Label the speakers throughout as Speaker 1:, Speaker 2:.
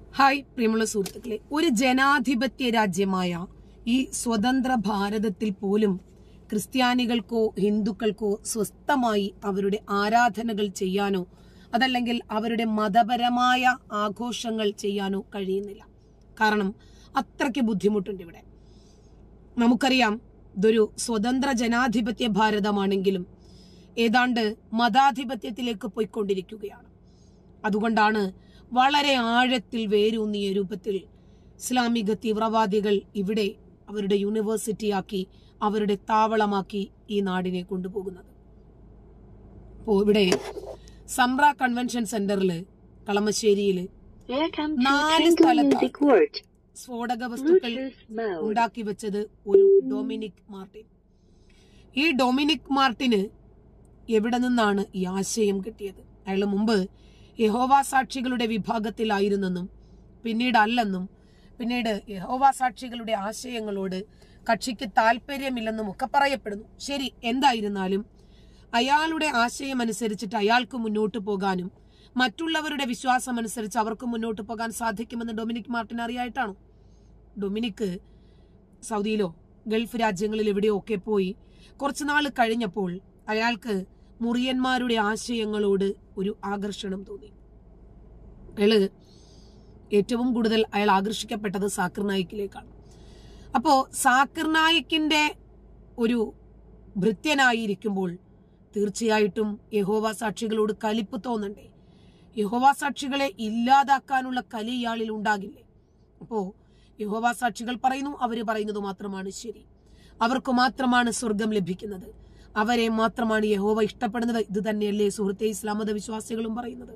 Speaker 1: Hi പ്രിയമുള്ള സുഹൃത്തുക്കളെ, ഒരു ജനാധിപത്യ രാജ്യമായ ഈ സ്വതന്ത്ര ഭാരതത്തിൽ പോലും ക്രിസ്ത്യാനികൾക്കോ ഹിന്ദുക്കൾക്കോ സ്വസ്ഥമായി അവരുടെ ആരാധനകൾ ചെയ്യാനോ അതല്ലെങ്കിൽ അവരുടെ മതപരമായ ആഘോഷങ്ങൾ ചെയ്യാനോ കഴിയുന്നില്ല. കാരണം അത്രയ്ക്ക് ബുദ്ധിമുട്ടുണ്ട് ഇവിടെ. നമുക്കറിയാം, ഇതൊരു സ്വതന്ത്ര ജനാധിപത്യ ഭാരതമാണെങ്കിലും ഏതാണ്ട് മതാധിപത്യത്തിലേക്ക് പോയിക്കൊണ്ടിരിക്കുകയാണ്. അതുകൊണ്ടാണ് വളരെ ആഴത്തിൽ വേരൂന്നിയ രൂപത്തിൽ ഇസ്ലാമിക തീവ്രവാദികൾ ഇവിടെ അവരുടെ യൂണിവേഴ്സിറ്റിയാക്കി, അവരുടെ താവളമാക്കി ഈ നാടിനെ കൊണ്ടുപോകുന്നത്. അപ്പോ ഇവിടെ സംറ കൺവെൻഷൻ സെന്ററിൽ കളമശ്ശേരിയില് 4 സ്ഥലത്ത് സ്ഫോടക വസ്തുക്കൾ ഉണ്ടാക്കി വെച്ചത് ഒരു ഡൊമിനിക് മാർട്ടിൻ. ഈ ഡൊമിനിക് മാർട്ടിന് എവിടെ നിന്നാണ് ഈ ആശയം കിട്ടിയത്? അയാൾ മുമ്പ് യഹോവ സാക്ഷികളുടെ വിഭാഗത്തിലായിരുന്നെന്നും പിന്നീട് അല്ലെന്നും പിന്നീട് യഹോവ സാക്ഷികളുടെ ആശയങ്ങളോട് കക്ഷിക്ക് താല്പര്യമില്ലെന്നും ഒക്കെ പറയപ്പെടുന്നു. ശരി, എന്തായിരുന്നാലും അയാളുടെ ആശയം അനുസരിച്ചിട്ട് അയാൾക്ക് മുന്നോട്ട് പോകാനും മറ്റുള്ളവരുടെ വിശ്വാസം അനുസരിച്ച് അവർക്ക് മുന്നോട്ട് പോകാൻ സാധിക്കുമെന്ന് ഡൊമിനിക് മാർട്ടിൻ അറിയായിട്ടാണോ? ഡൊമിനിക് സൗദിയിലോ ഗൾഫ് രാജ്യങ്ങളിൽ എവിടെയോ ഒക്കെ പോയി കുറച്ചുനാൾ കഴിഞ്ഞപ്പോൾ അയാൾക്ക് മുറിയന്മാരുടെ ആശയങ്ങളോട് ഒരു ആകർഷണം തോന്നി. ഏറ്റവും കൂടുതൽ അയാൾ ആകർഷിക്കപ്പെട്ടത് സാക്കിർ നായിക്കിലേക്കാണ്. അപ്പോ സാക്കിർ നായിക്കിന്റെ ഒരു ഭൃത്യനായിരിക്കുമ്പോൾ തീർച്ചയായിട്ടും യഹോവ സാക്ഷികളോട് കലിപ്പ് തോന്നണ്ടേ? യഹോവ സാക്ഷികളെ ഇല്ലാതാക്കാനുള്ള കലി ഇയാളിൽ ഉണ്ടാകില്ലേ? അപ്പോ യഹോവ സാക്ഷികൾ പറയുന്നു, അവര് പറയുന്നത് മാത്രമാണ് ശരി, അവർക്ക് മാത്രമാണ് സ്വർഗം ലഭിക്കുന്നത്, അവരെ മാത്രമാണ് യഹോവ ഇഷ്ടപ്പെടുന്നത്. ഇത് തന്നെയല്ലേ സുഹൃത്തെ ഇസ്ലാം മത വിശ്വാസികളും പറയുന്നത്?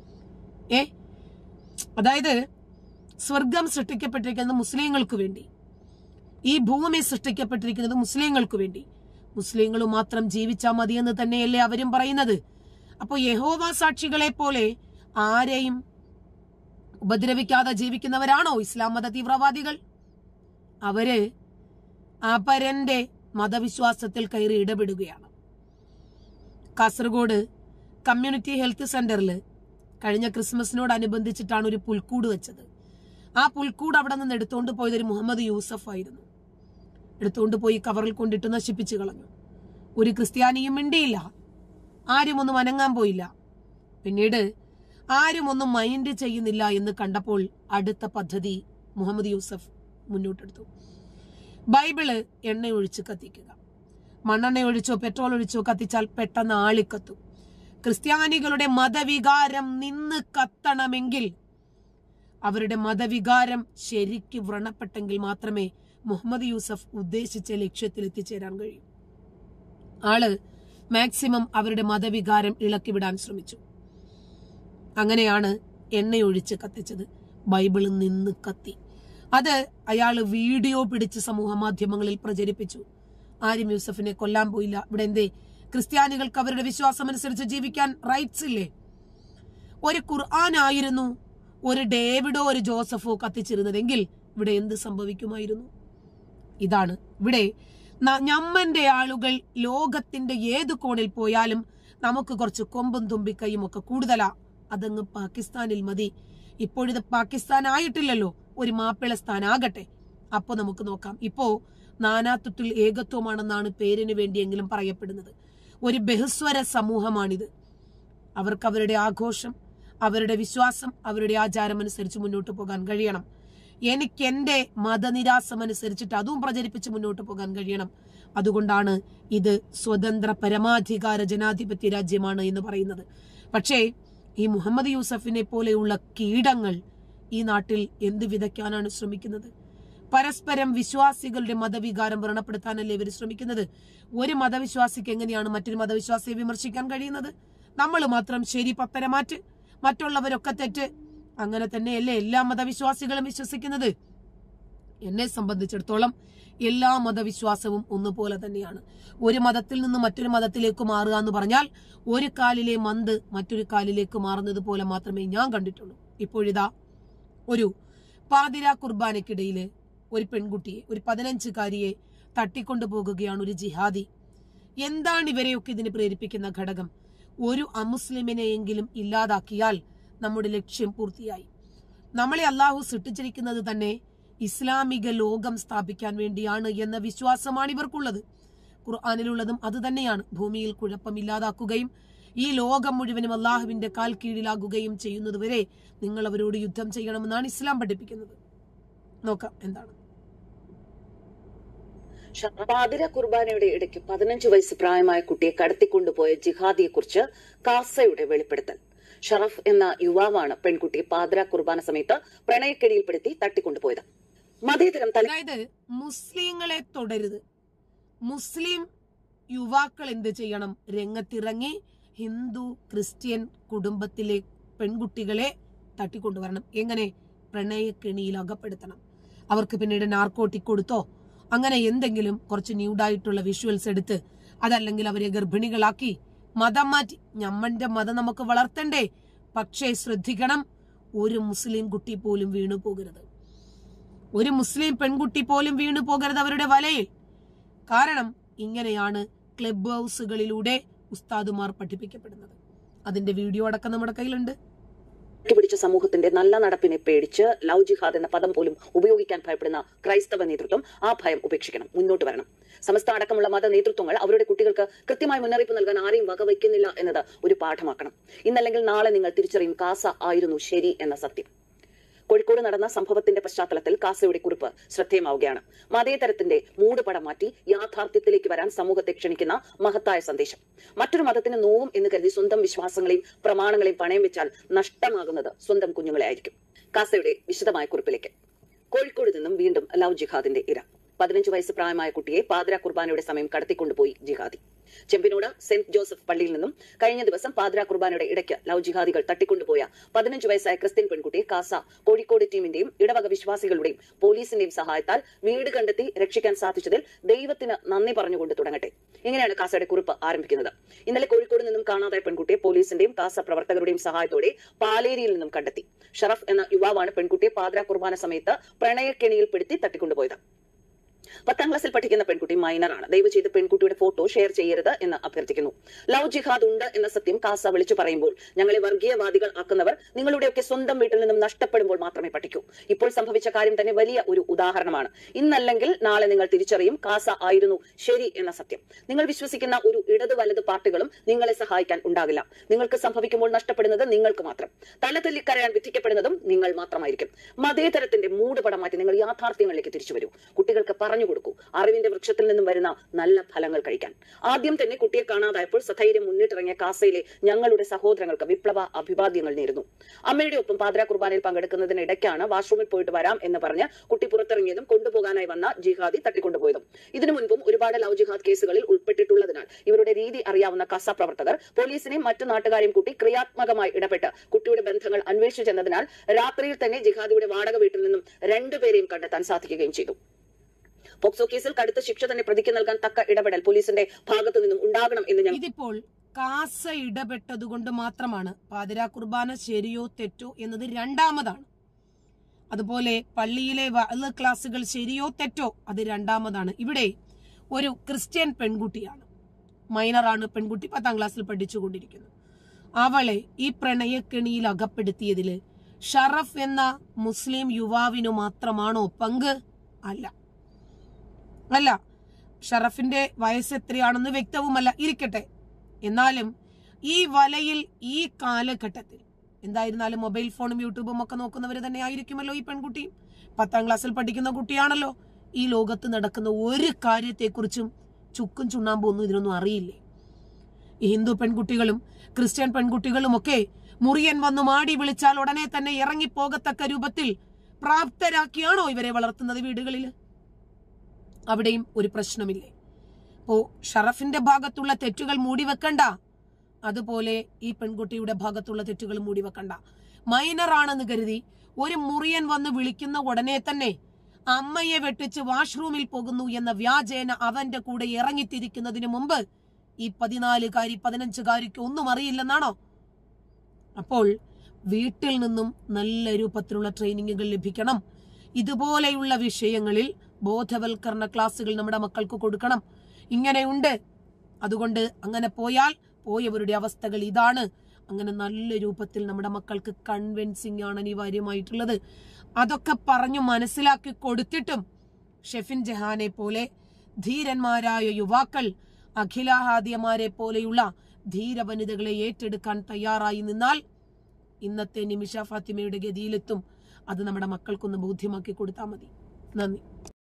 Speaker 1: അതായത് സ്വർഗം സൃഷ്ടിക്കപ്പെട്ടിരിക്കുന്നത് മുസ്ലിങ്ങൾക്ക് വേണ്ടി, ഈ ഭൂമി സൃഷ്ടിക്കപ്പെട്ടിരിക്കുന്നത് മുസ്ലിങ്ങൾക്ക് വേണ്ടി, മുസ്ലിങ്ങൾ മാത്രം ജീവിച്ചാൽ മതിയെന്ന് തന്നെയല്ലേ അവരും പറയുന്നത്. അപ്പൊ യഹോവ സാക്ഷികളെ പോലെ ആരെയും ഉപദ്രവിക്കാതെ ജീവിക്കുന്നവരാണോ ഇസ്ലാം മത തീവ്രവാദികൾ? അവര് അപരന്റെ മതവിശ്വാസത്തിൽ കയറി ഇടപെടുകയാണ്. കാസർഗോഡ് കമ്മ്യൂണിറ്റി ഹെൽത്ത് സെന്ററിൽ കഴിഞ്ഞ ക്രിസ്മസിനോടനുബന്ധിച്ചിട്ടാണ് ഒരു പുൽക്കൂട് വെച്ചത്. ആ പുൽക്കൂട് അവിടെ നിന്ന് എടുത്തുകൊണ്ട് പോയത് ഒരു മുഹമ്മദ് യൂസഫ് ആയിരുന്നു. എടുത്തുകൊണ്ട് പോയി കവറിൽ കൊണ്ടിട്ട് നശിപ്പിച്ചു കളഞ്ഞു. ഒരു ക്രിസ്ത്യാനിയും മിണ്ടിയില്ല, ആരും ഒന്നും അനങ്ങാൻ പോയില്ല. പിന്നീട് ആരും ഒന്നും മൈൻഡ് ചെയ്യുന്നില്ല എന്ന് കണ്ടപ്പോൾ അടുത്ത പദ്ധതി മുഹമ്മദ് യൂസഫ് മുന്നോട്ടെടുത്തു. ബൈബിള് എണ്ണയൊഴിച്ച് കത്തിക്കുക. മണ്ണെണ്ണ ഒഴിച്ചോ പെട്രോൾ ഒഴിച്ചോ കത്തിച്ചാൽ പെട്ടെന്ന് ആളിക്കത്തും. ക്രിസ്ത്യാനികളുടെ മതവികാരം നിന്ന് കത്തണമെങ്കിൽ, അവരുടെ മതവികാരം ശരിക്ക് വ്രണപ്പെട്ടെങ്കിൽ മാത്രമേ മുഹമ്മദ് യൂസഫ് ഉദ്ദേശിച്ച ലക്ഷ്യത്തിൽ എത്തിച്ചേരാൻ കഴിയൂ. ആള് മാക്സിമം അവരുടെ മതവികാരം ഇളക്കിവിടാൻ ശ്രമിച്ചു. അങ്ങനെയാണ് എണ്ണയൊഴിച്ച് കത്തിച്ചത്. ബൈബിള് നിന്ന് കത്തി. അത് അയാള് വീഡിയോ പിടിച്ച് സമൂഹ മാധ്യമങ്ങളിൽ പ്രചരിപ്പിച്ചു. ആരും യൂസഫിനെ കൊല്ലാൻ പോയില്ല. ഇവിടെ എന്തേ? ക്രിസ്ത്യാനികൾക്ക് അവരുടെ വിശ്വാസം അനുസരിച്ച് ജീവിക്കാൻ റൈറ്റ്സ് ഇല്ലേ? ഒരു ഖുർആൻ ആയിരുന്നു ഒരു ഡേവിഡോ ഒരു ജോസഫോ കത്തിച്ചിരുന്നതെങ്കിൽ ഇവിടെ എന്ത് സംഭവിക്കുമായിരുന്നു? ഇതാണ് ഇവിടെ ഞമ്മന്റെ ആളുകൾ ലോകത്തിന്റെ ഏത് കോണിൽ പോയാലും നമുക്ക് കുറച്ച് കൊമ്പും തുമ്പിക്കൈയും ഒക്കെ കൂടുതലാ. അതങ്ങ് പാകിസ്ഥാനിൽ മതി. ഇപ്പോഴിത് പാകിസ്ഥാൻ ആയിട്ടില്ലല്ലോ, ഒരു മാപ്പിളസ്ഥാനാകട്ടെ, അപ്പൊ നമുക്ക് നോക്കാം. ഇപ്പോ നാനാത്വത്തിൽ ഏകത്വമാണെന്നാണ് പേരിന് വേണ്ടിയെങ്കിലും പറയപ്പെടുന്നത്. ഒരു ബഹുസ്വര സമൂഹമാണിത്. അവർക്ക് അവരുടെ ആഘോഷം, അവരുടെ വിശ്വാസം, അവരുടെ ആചാരം അനുസരിച്ച് മുന്നോട്ട് പോകാൻ കഴിയണം. എനിക്ക് എന്റെ മതനിരാസം അനുസരിച്ചിട്ട് അതും പ്രചരിപ്പിച്ച് മുന്നോട്ട് പോകാൻ കഴിയണം. അതുകൊണ്ടാണ് ഇത് സ്വതന്ത്ര പരമാധികാര ജനാധിപത്യ രാജ്യമാണ് എന്ന് പറയുന്നത്. പക്ഷേ ഈ മുഹമ്മദ് യൂസഫിനെ പോലെയുള്ള കീടങ്ങൾ ഈ നാട്ടിൽ എന്ത് വിതയ്ക്കാനാണ് ശ്രമിക്കുന്നത്? പരസ്പരം വിശ്വാസികളുടെ മതവികാരം വ്രണപ്പെടുത്താനല്ലേ ഇവർ ശ്രമിക്കുന്നത്? ഒരു മതവിശ്വാസിക്ക് എങ്ങനെയാണ് മറ്റൊരു മതവിശ്വാസിയെ വിമർശിക്കാൻ കഴിയുന്നത്? നമ്മൾ മാത്രം ശരി, പത്തരമാറ്റ്, മറ്റുള്ളവരൊക്കെ തെറ്റ്. അങ്ങനെ തന്നെയല്ലേ എല്ലാ മതവിശ്വാസികളും വിശ്വസിക്കുന്നത്? എന്നെ സംബന്ധിച്ചിടത്തോളം എല്ലാ മതവിശ്വാസവും ഒന്നുപോലെ തന്നെയാണ്. ഒരു മതത്തിൽ നിന്ന് മറ്റൊരു മതത്തിലേക്ക് മാറുക എന്ന് പറഞ്ഞാൽ ഒരു കാലിലെ മന്ത് മറ്റൊരു കാലിലേക്ക് മാറുന്നത് പോലെ മാത്രമേ ഞാൻ കണ്ടിട്ടുള്ളൂ. ഇപ്പോഴിതാ ഒരു പാതിരാ കുർബാനയ്ക്കിടയിൽ ഒരു പെൺകുട്ടിയെ, ഒരു 15കാരിയെ തട്ടിക്കൊണ്ടു പോകുകയാണ് ഒരു ജിഹാദി. എന്താണ് ഇവരെയൊക്കെ ഇതിന് പ്രേരിപ്പിക്കുന്ന ഘടകം? ഒരു അമുസ്ലിമിനെയെങ്കിലും ഇല്ലാതാക്കിയാൽ നമ്മുടെ ലക്ഷ്യം പൂർത്തിയായി. നമ്മളെ അള്ളാഹു സൃഷ്ടിച്ചിരിക്കുന്നത് തന്നെ ഇസ്ലാമിക ലോകം സ്ഥാപിക്കാൻ വേണ്ടിയാണ് എന്ന വിശ്വാസമാണ് ഇവർക്കുള്ളത്. ഖുർആനിലുള്ളതും അത് തന്നെയാണ്. ഭൂമിയിൽ കുഴപ്പമില്ലാതാക്കുകയും ഈ ലോകം മുഴുവനും അള്ളാഹുവിന്റെ കാൽ കീഴിലാകുകയും ചെയ്യുന്നതുവരെ നിങ്ങൾ അവരോട് യുദ്ധം ചെയ്യണമെന്നാണ് ഇസ്ലാം പഠിപ്പിക്കുന്നത്. നോക്കാം എന്താണ്.
Speaker 2: പാതിര കുർബാനയുടെ ഇടയ്ക്ക് 15 വയസ്സ് പ്രായമായ കുട്ടിയെ കടത്തിക്കൊണ്ടുപോയ ജിഹാദിയെ കുറിച്ച് കാസയുടെ വെളിപ്പെടുത്തൽ. ഷറഫ് എന്ന യുവാവാണ് പെൺകുട്ടിയെ പാതിര കുർബാന സമയത്ത് പ്രണയക്കെണിയിൽപ്പെടുത്തി തട്ടിക്കൊണ്ടുപോയത്. മതേതരം
Speaker 1: അതായത് മുസ്ലിങ്ങളെ തുടരുത്, മുസ്ലിം യുവാക്കൾ എന്ത് ചെയ്യണം? രംഗത്തിറങ്ങി ഹിന്ദു ക്രിസ്ത്യൻ കുടുംബത്തിലെ പെൺകുട്ടികളെ തട്ടിക്കൊണ്ടുവരണം. എങ്ങനെ? പ്രണയക്കെണിയിൽ അകപ്പെടുത്തണം. അവർക്ക് പിന്നീട് നാർക്കോട്ടിക് കൊടുത്തോ അങ്ങനെ എന്തെങ്കിലും കുറച്ച് ന്യൂഡായിട്ടുള്ള വിഷ്വൽസ് എടുത്ത്, അതല്ലെങ്കിൽ അവരെ ഗർഭിണികളാക്കി മതം മാറ്റി. നമ്മന്റെ മതം നമുക്ക് വളർത്തണ്ടേ? പക്ഷേ ശ്രദ്ധിക്കണം, ഒരു മുസ്ലിം കുട്ടി പോലും വീണു പോകരുത്, ഒരു മുസ്ലിം പെൺകുട്ടി പോലും വീണു പോകരുത് അവരുടെ വലയിൽ. കാരണം ഇങ്ങനെയാണ് ക്ലബ് ഹൗസുകളിലൂടെ ഉസ്താദുമാർ പഠിപ്പിക്കപ്പെടുന്നത്. അതിന്റെ വീഡിയോ അടക്കം നമ്മുടെ കയ്യിലുണ്ട്.
Speaker 2: പിടിച്ച സമൂഹത്തിന്റെ നല്ല നടപ്പിനെ പേടിച്ച് ലവ് ജിഹാദ് എന്ന പദം പോലും ഉപയോഗിക്കാൻ ഭയപ്പെടുന്ന ക്രൈസ്തവ നേതൃത്വം ആ ഭയം ഉപേക്ഷിക്കണം, മുന്നോട്ട് വരണം. സമസ്ത അടക്കമുള്ള മത നേതൃത്വങ്ങൾ അവരുടെ കുട്ടികൾക്ക് കൃത്യമായ മുന്നറിയിപ്പ് നൽകാൻ ആരെയും വകവയ്ക്കുന്നില്ല എന്നത് ഒരു പാഠമാക്കണം. ഇന്നല്ലെങ്കിൽ നാളെ നിങ്ങൾ തിരിച്ചറിയും കാസ ആയിരുന്നു ശരി എന്ന സത്യം. കോഴിക്കോട് നടന്ന സംഭവത്തിന്റെ പശ്ചാത്തലത്തിൽ കാസയുടെ കുറിപ്പ് ശ്രദ്ധേയമാവുകയാണ്. മതേതരത്തിന്റെ മൂടുപടം മാറ്റി യാഥാർത്ഥ്യത്തിലേക്ക് വരാൻ സമൂഹത്തെ ക്ഷണിക്കുന്ന മഹത്തായ സന്ദേശം. മറ്റൊരു മതത്തിന് നോവും എന്ന് കരുതി സ്വന്തം വിശ്വാസങ്ങളെയും പ്രമാണങ്ങളെയും പണയം വെച്ചാൽ നഷ്ടമാകുന്നത് സ്വന്തം കുഞ്ഞുങ്ങളെ ആയിരിക്കും. കാസയുടെ വിശദമായ കുറിപ്പിലേക്ക്. കോഴിക്കോട് നിന്നും വീണ്ടും ലവ് ജിഹാദിന്റെ ഇര. 15 വയസ്സ് പ്രായമായ കുട്ടിയെ പാതിര കുർബാനയുടെ സമയം കടത്തിക്കൊണ്ടുപോയി ജിഹാദി. ചെമ്പിനോട് സെന്റ് ജോസഫ് പള്ളിയിൽ നിന്നും കഴിഞ്ഞ ദിവസം പാതിര കുർബാനയുടെ ഇടയ്ക്ക് ലവ് ജിഹാദികൾ തട്ടിക്കൊണ്ടുപോയ 15 വയസ്സായ ക്രിസ്ത്യൻ പെൺകുട്ടിയെ കാസ കോഴിക്കോട് ടീമിന്റെയും ഇടവക വിശ്വാസികളുടെയും പോലീസിന്റെയും സഹായത്താൽ വീട് കണ്ടെത്തി രക്ഷിക്കാൻ സാധിച്ചതിൽ ദൈവത്തിന് നന്ദി പറഞ്ഞുകൊണ്ട് തുടങ്ങട്ടെ. ഇങ്ങനെയാണ് കാസയുടെ കുറിപ്പ് ആരംഭിക്കുന്നത്. ഇന്നലെ കോഴിക്കോട് നിന്നും കാണാതായ പെൺകുട്ടിയെ പോലീസിന്റെയും കാസ പ്രവർത്തകരുടെയും സഹായത്തോടെ പാലേരിയിൽ നിന്നും കണ്ടെത്തി. ഷറഫ് എന്ന യുവാവാണ് പെൺകുട്ടിയെ പാതിര കുർബാന സമയത്ത് പ്രണയക്കെണിയിൽപ്പെടുത്തി തട്ടിക്കൊണ്ടുപോയത്. 10ാം ക്ലാസ്സിൽ പഠിക്കുന്ന പെൺകുട്ടി മൈനറാണ്. ദയവ് ചെയ്ത് പെൺകുട്ടിയുടെ ഫോട്ടോ ഷെയർ ചെയ്യരുത് എന്ന് അഭ്യർത്ഥിക്കുന്നു. ലവ് ജിഹാദ് ഉണ്ട് എന്ന സത്യം കാസ വിളിച്ചു പറയുമ്പോൾ ഞങ്ങളെ വർഗീയവാദികൾ ആക്കുന്നവർ നിങ്ങളുടെയൊക്കെ സ്വന്തം വീട്ടിൽ നിന്നും നഷ്ടപ്പെടുമ്പോൾ മാത്രമേ പഠിക്കൂ. ഇപ്പോൾ സംഭവിച്ച കാര്യം തന്നെ വലിയ ഒരു ഉദാഹരണമാണ്. ഇന്നല്ലെങ്കിൽ നാളെ നിങ്ങൾ തിരിച്ചറിയും കാസ ആയിരുന്നു ശരി എന്ന സത്യം. നിങ്ങൾ വിശ്വസിക്കുന്ന ഒരു ഇടത് വലത് പാർട്ടികളും നിങ്ങളെ സഹായിക്കാൻ ഉണ്ടാകില്ല. നിങ്ങൾക്ക് സംഭവിക്കുമ്പോൾ നഷ്ടപ്പെടുന്നത് നിങ്ങൾക്ക് മാത്രം. തലതല്ലിക്കരയാൻ വിധിക്കപ്പെടുന്നതും നിങ്ങൾ മാത്രമായിരിക്കും. മതേതരത്തിന്റെ മൂടുപടം മാറ്റി നിങ്ങൾ യാഥാർത്ഥ്യങ്ങളിലേക്ക് തിരിച്ചു വരൂ. കുട്ടികൾക്ക് പറഞ്ഞു കൊടുക്കൂ, അറിവിന്റെ വൃക്ഷത്തിൽ നിന്നും വരുന്ന നല്ല ഫലങ്ങൾ കഴിക്കാൻ. ആദ്യം തന്നെ കുട്ടിയെ കാണാതായപ്പോൾ സധൈര്യം മുന്നിട്ടിറങ്ങിയ കാസയിലെ ഞങ്ങളുടെ സഹോദരങ്ങൾക്ക് വിപ്ലവ അഭിവാദ്യങ്ങൾ നേരുന്നു. അമ്മയുടെ ഒപ്പം പാതിര കുർബാനയിൽ പങ്കെടുക്കുന്നതിനിടയ്ക്കാണ് വാഷ്റൂമിൽ പോയിട്ട് വരാം എന്ന് പറഞ്ഞ് കുട്ടി പുറത്തിറങ്ങിയതും കൊണ്ടുപോകാനായി വന്ന ജിഹാദി തട്ടിക്കൊണ്ടുപോയതും. ഇതിനു മുൻപും ഒരുപാട് ലവ് ജിഹാദ് കേസുകളിൽ ഉൾപ്പെട്ടിട്ടുള്ളതിനാൽ ഇവരുടെ രീതി അറിയാവുന്ന കാസ പ്രവർത്തകർ പോലീസിനെയും മറ്റു നാട്ടുകാരെയും കൂട്ടി ക്രിയാത്മകമായി ഇടപെട്ട് കുട്ടിയുടെ ബന്ധങ്ങൾ അന്വേഷിച്ചെന്നതിനാൽ രാത്രിയിൽ തന്നെ ജിഹാദിയുടെ വാടക വീട്ടിൽ നിന്നും 2 പേരെയും കണ്ടെത്താൻ സാധിക്കുകയും ചെയ്തു. പോക്സോ കേസിൽ കടുത്ത ശിക്ഷ തന്നെ പ്രതിക്ക് നൽകാൻ തക്ക ഇടപെടൽ പോലീസിന്റെ ഭാഗത്തു നിന്നും ഉണ്ടാകണം എന്ന്
Speaker 1: ഇതിപ്പോൾ കാസ ഇടപെട്ടതുകൊണ്ട് മാത്രമാണ് പാതിര കുർബാന ശരിയോ തെറ്റോ എന്നത് രണ്ടാമതാണ്. അതുപോലെ പള്ളിയിലെ വഅ്ള് ക്ലാസുകൾ ശരിയോ തെറ്റോ അത് രണ്ടാമതാണ്. ഇവിടെ ഒരു ക്രിസ്ത്യൻ പെൺകുട്ടിയാണ്, മൈനറാണ് പെൺകുട്ടി, 10ാം ക്ലാസ്സിൽ പഠിച്ചുകൊണ്ടിരിക്കുന്നു. അവളെ ഈ പ്രണയക്കെണിയിൽ അകപ്പെടുത്തിയതില് ഷറഫ് എന്ന മുസ്ലിം യുവാവിനു മാത്രമാണോ പങ്ക്? അല്ല. ഷറഫിന്റെ വയസ്സ് എത്രയാണെന്ന് വ്യക്തവുമല്ല, ഇരിക്കട്ടെ. എന്നാലും ഈ വലയിൽ ഈ കാലഘട്ടത്തിൽ എന്തായിരുന്നാലും മൊബൈൽ ഫോണും യൂട്യൂബും ഒക്കെ നോക്കുന്നവർ തന്നെ ആയിരിക്കുമല്ലോ ഈ പെൺകുട്ടിയും. 10ാം ക്ലാസ്സിൽ പഠിക്കുന്ന കുട്ടിയാണല്ലോ. ഈ ലോകത്ത് നടക്കുന്ന ഒരു കാര്യത്തെക്കുറിച്ചും ചുക്കും ചുണ്ണാമ്പും ഒന്നും ഇതിനൊന്നും അറിയില്ലേ? ഈ ഹിന്ദു പെൺകുട്ടികളും ക്രിസ്ത്യൻ പെൺകുട്ടികളും ഒക്കെ മുറിയൻ വന്നു മാടി വിളിച്ചാൽ ഉടനെ തന്നെ ഇറങ്ങിപ്പോകത്തക്ക രൂപത്തിൽ പ്രാപ്തരാക്കിയാണോ ഇവരെ വളർത്തുന്നത് വീടുകളിൽ? അവിടെയും ഒരു പ്രശ്നമില്ലേ? അപ്പോ ഷറഫിന്റെ ഭാഗത്തുള്ള തെറ്റുകൾ മൂടിവെക്കണ്ട, അതുപോലെ ഈ പെൺകുട്ടിയുടെ ഭാഗത്തുള്ള തെറ്റുകൾ മൂടിവെക്കണ്ട. മൈനറാണെന്ന് കരുതി ഒരു മുറിയൻ വന്ന് വിളിക്കുന്ന ഉടനെ തന്നെ അമ്മയെ വെട്ടിച്ച് വാഷ്റൂമിൽ പോകുന്നു എന്ന വ്യാജേന അവന്റെ കൂടെ ഇറങ്ങിത്തിരിക്കുന്നതിന് മുമ്പ് ഈ 14കാരി 15കാരിക്ക് ഒന്നും അറിയില്ലെന്നാണോ? അപ്പോൾ വീട്ടിൽ നിന്നും നല്ല രൂപത്തിലുള്ള ട്രെയിനിങ്ങുകൾ ലഭിക്കണം. ഇതുപോലെയുള്ള വിഷയങ്ങളിൽ ബോധവൽക്കരണ ക്ലാസുകൾ നമ്മുടെ മക്കൾക്ക് കൊടുക്കണം. ഇങ്ങനെയുണ്ട്, അതുകൊണ്ട് അങ്ങനെ പോയാൽ പോയവരുടെ അവസ്ഥകൾ ഇതാണ്, അങ്ങനെ നല്ല രൂപത്തിൽ നമ്മുടെ മക്കൾക്ക് കൺവിൻസിങ് ആണ് അനിവാര്യമായിട്ടുള്ളത്. അതൊക്കെ പറഞ്ഞു മനസ്സിലാക്കി കൊടുത്തിട്ടും ഷെഫിൻ ജഹാനെ പോലെ ധീരന്മാരായ യുവാക്കൾ, അഖില ഹാദിയമാരെ പോലെയുള്ള ധീര വനിതകളെ ഏറ്റെടുക്കാൻ തയ്യാറായി നിന്നാൽ ഇന്നത്തെ നിമിഷ ഫാത്തിമയുടെ ഗതിയിലെത്തും. അത് നമ്മുടെ മക്കൾക്കൊന്ന് ബോധ്യമാക്കി കൊടുത്താൽ മതി. നന്ദി.